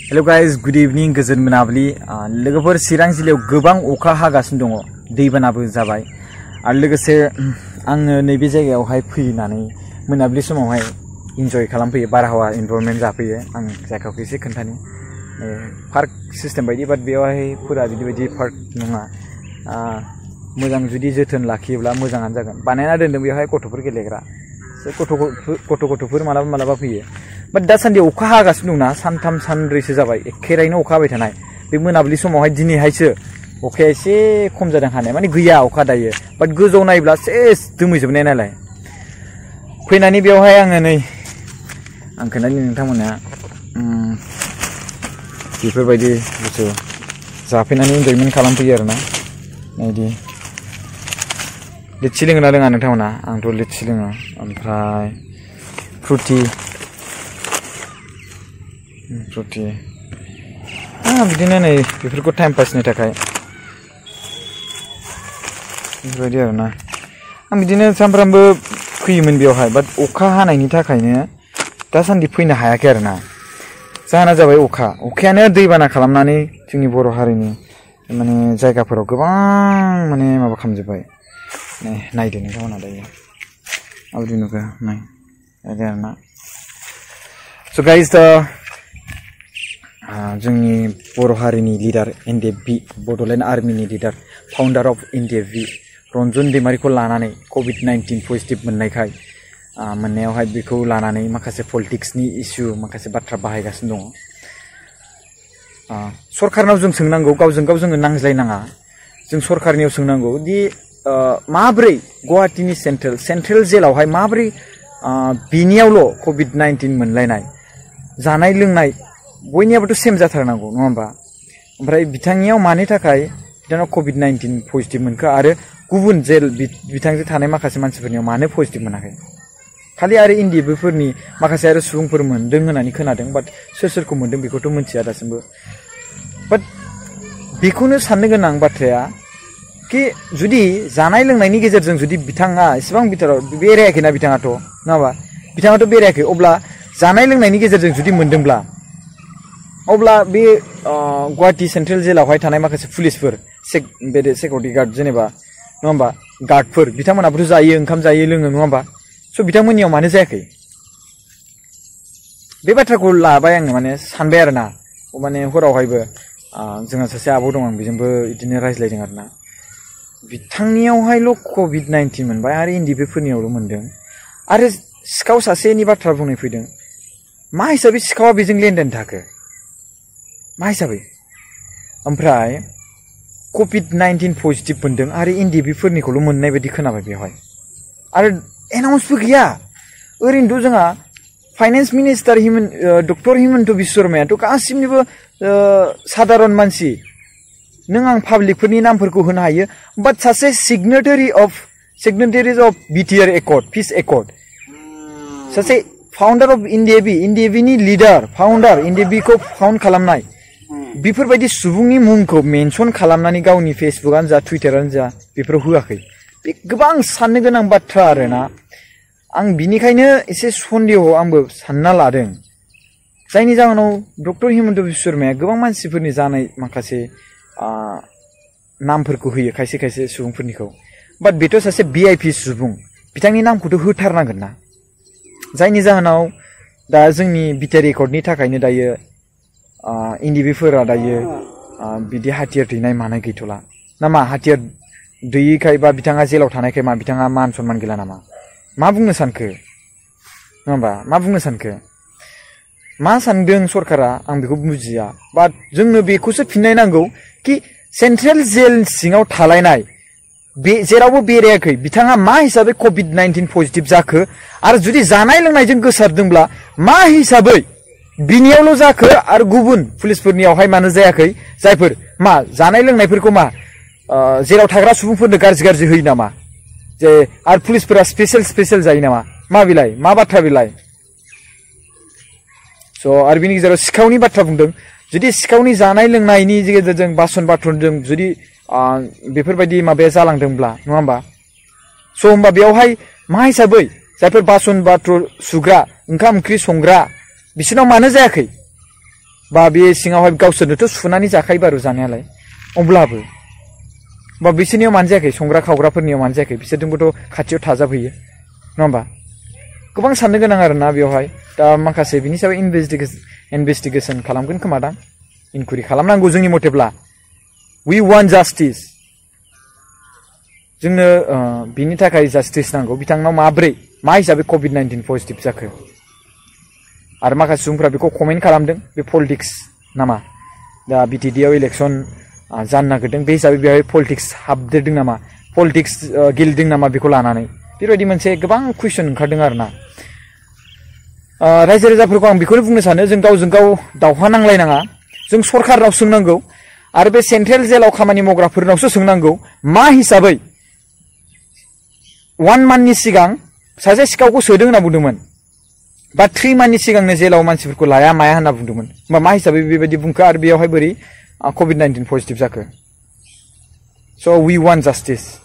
Hello guys, good evening, गोजोन मोनाबिलि। लोगोफोर, चिरां जिल्लायाव गोबां अखा हागासिनो दङ, दैबानाबो जाबाय। आरो लोगोसे आङो नैबे जायगायावहाय फैनानै मोनाबिलि समावहाय इन्जय खालामफैयो, बारहावा इनभारनमेन्ट जाफैयो। आं जायगाखौ एसे खोन्थानि। पार्क सिस्टेम बायदि, बाट बेवहाय फुरा बिदि पार्क नङा। मोजां जुदि जोथोन लाखियोब्ला मोजाङानो जागोन। बानायना दोन्दों बेवहाय गथ'फोर गेलेग्रा। गथ'फोर मालाबा फैयो। बाट दासान्दि अखा हागासिनो दंना, सानथाम सानब्रैसो जाबाय एखेरायैनो अखा हाबाय थानाय। बे मोनाबिलि समावहाय दिनैहायसो अखाया एसे खम जादों हानाय, माने गैया अखा दायो। बाट गोजौआव नायोब्ला सेस दोमैजोबनाय नालाय फैनानै बेवहाय आङो नै आं खोन्थानि नोंथांमोना बेफोरबायदि बुस्थु जाफैनानै इन्जयमेन्ट खालामफैयो आरोना। बिदि लिटसि लोङो ना लोङा नोंथांमोना? आंथ' लिटसि लोङो, ओमफ्राय फ्रुटि बिदिनो नै बेफोरखौ टाइम पासनि थाखाय बेफोरबायदि आरोना। आं बिदिनो सानफ्रामबो फैयोमोन बेवहाय, बाट अखा हानायनि थाखायनो दासान्दि फैनो हायाखै आरोना। जाहोना जाबाय अखायानो दैबाना खालामनानै जोंनि बर' हारिनि माने जायगाफोराव गोबां माने माबा खालामजोब्बाय। नायदो नोंथांमोना दायो माबायदि नुखो, नाय बिदि आरोना। स' गाइस, जोंनि बर' हारिनि लिडार एनडिएफबि, बड'लेण्ड आर्मिनि leader, founder of NDFB Ranjan दैमारिखौ लानानै कभिड-19 पजिटिभ मोननायावहाय बेखौ लानानै माखासे पलिटिक्सनि इस्यु, माखासे बाथ्रा बाहायगासिनो दङ। सरकारनाव जों सोंनांगौ, गावजों गाव जोङो नांज्लायनाङा। जों सरकारनियाव सोंनांगौ दि माब्रै गुवाहाटीनि सेन्ट्रेल जेलावहाय माब्रै बिनियावल' कभिड-19 मोनलायनाय, जानाय लोंनाय बयनियाबोथ' सेम जाथारनांगौ नङा होमबा? ओमफ्राय बिथांनियाव मानि थाखाय बिथांनाव कभिड-19 पजिटिभ मोनखो, आरो गुबुन जेल बिथांजों थानाय माखासे मानसिफोरनियाव मानो पजिटिभ मोनाखै? खालि आरो एनडिएफबिफोरनि माखासे आरो सुबुंफोर मोनदों होननानै खोनादों, बाट सोर मोनदों बेखौथ' मिथिया दासिमबो। बाट बेखौनो साननो गोनां बाथ्राया कि जुदि जानाय लोंनायनि गेजेरजों जुदि बिथाङा इसेबां बिथोराव बेरायाखैना, बिथाङाथ' नङा होमबा? बिथाङाथ' बेरायाखै, अब्ला जानाय लोंनायनि गेजेरजों जुदि मोनदोंब्ला, अब्ला बे गुवाहाटी सेन्ट्रेल जेलावहाय थानाय माखासे पुलिसफोर, सिकिउरिटि गार्ड जेनेबा नङा होमबा, गार्डफोर, बिथांमोनाबोथ' जायो, ओंखाम जायो लोङो नङा होमबा? स' बिथांमोननियाव मानो जायाखै? बे बाथ्राखौ लाबाय आङो, माने सानबाय आरोना। माने हरावहायबो जोंहा सासे आब' दं, आं बेजोंबो बिदिनो रायज्लायदों आरोना। बिथांनियावहायल' कभिड-19 मोनबाय आरो एनडिएफबिफोरनियावल' मोनदों। आरो सिखाव सासेनि बाथ्रा बुंनाय फैदों, मा हिसाबै सिखावा बेजों लेनदेन थाखो? मा हिसाबै? ओमफ्राय कभिड-19 पजिटिभ मोनदों आरो एनडिएफबिफोरनिखौल' मोननाय बायदि खोनाबाय बेवहाय। आरो एनाउन्सबो गैया। ओरैनोथ' जोंहा finance minister doctor Himanta Biswa शर्मायाथ' गासिनिबो साधारन मानसि, नों आं पाब्लिकफोरनि नामफोरखौ होनो हायो, बाट सासे signatories of BTR accord, peace accord, सासे फाउन्डार अफ एनडिएफबिनि लिडार, फाउन्डार, एनडिएफबिखौ फाउन्ड खालामनाय, बेफोरबायदि सुबुंनि मुंखौ मेनसन खालामनानै गावनि फेसबुकआनो जा टुइटारानो जा बेफोराव होआखै। बे गोबां साननो गोनां बाथ्रा आरोना। आं बिनिखायनो एसे सन्देह आंबो सानना लादों, जायनि जाहोनाव डक्टर हिमन्त बिश्व शर्माया गोबां मानसिफोरनि जानाय माखासे नामफोरखौ होयो, खायसे सुबुंफोरनिखौ। बाट बेथ' सासे भिआइपि सुबुं, बिथांनि नामखौथ' होथारनांगोन ना। जायनि जाहोनाव दा जोंनि बिटिआर एकर्डनि थाखायनो दायो एनडिएफबिफोरा दायो बिदि हाथियार दैनाय मानाय गैथ'ला ना मा? हाथियार दैयैखाय बा बिथाङा जेलाव थानायखाय मा बिथाङा मान सनमान गैला नामा? मा बुंनो सानखो नङा होमबा? मा बुंनो सानखो? मा सानदों सरकारा आं बेखौ बुजिया। बाट जोंनो बेखौसो फिननाय नांगौ कि सेन्ट्रेल जेल सिङाव थालायनाय, बे जेरावबो बेरायाखै, बिथाङा मा हिसाबै कभिड-19 पजिटिभ जाखो? आरो जुदि जानाय लोंनायजों गोसारदोंब्ला मा हिसाबै बिनियावल' जाखो आरो गुबुन पुलिसफोरनियावहाय मानो जायाखै? जायफोर मा जानाय लोंनायफोरखौ मा जेराव थाग्रा सुबुंफोरनो गाज्रि होयो नामा? जे आरो पुलिसफोरा स्पेसियेल जायो नामा? मा बिलाय, मा बाथ्रा बिलाय? स' आरो बिनि गेजेराव सिखावनि बाथ्रा बुंदों। जुदि सिखावनि जानाय लोंनायनि गेजेरजों बासन बाथ्रनजों जुदि बेफोरबायदि माबाया जालांदोंब्ला नङा होमबा? स' होमबा बेवहाय मा हिसाबै जायफोर बासन बाथ्र सुग्रा, ओंखाम ओंख्रि संग्रा, बिसोरनाव मानो जायाखै? बा बे सिङावहाय गावसोरनोथ' सुनानै जाखायो बारु जानायालाय अब्लाबो बा बिसोरनियाव मानो जायाखै संग्रा खावग्राफोरनियाव मानो जायाखै बिसोरजोंबोथ' खाथियाव थाजाबहैयो नङा होमबा गोबां साननो गोनां आरोना बेवहाय दा माखासे बिनि सायाव इनभेस्टिगेसन खालामगोन खोमा दां इनकुइरि खालामनांगौ जोंनि मथेब्ला वी वान्ट जास्टिस जोंनो बिनि थाखाय जास्टिस नांगौ बिथांनाव माब्रै मा हिसाबै कभिड-19 पजिटिभ जाखो आरो माखासे सुबुंफोरा बेखौ कमेन्ट खालामदों बे पलिटिक्स नामा दा बिटिडिआव इलेक्सन जानो नागिरदों बे हिसाबै बेवहाय पलिटिक्स हाबदेरदों नामा पलिटिक्स गेलेदों नामा बेखौ लानानै बेबायदि मोनसे गोबां कुइसन ओंखारदों आरोना रायजो राजाफोरखौ आं बेखौनो बुंनो सानो जों गावजों गाव दावहा नांलायनाङा जों सरखारनाव सोंनांगौ आरो बे सेन्ट्रेल जेलाव खामानि मावग्राफोरनावसो सोंनांगौ मा हिसाबै 1 मान्थनि सिगां सासे सिखावखौ सोदों होनना बुंदोंमोन बा 3 मान्थनि सिगांनो जेलाव मानसिफोरखौ लाया माया होनना बुंदोंमोन होमबा मा हिसाबै बेबायदि बुंखो आरो बेयावहाय बोरै कभिड-19 पजिटिभ जाखो स' वी वान्ट जास्टिस